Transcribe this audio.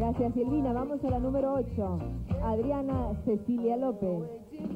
Gracias, Silvina. Vamos a la número 8. Adriana Cecilia López.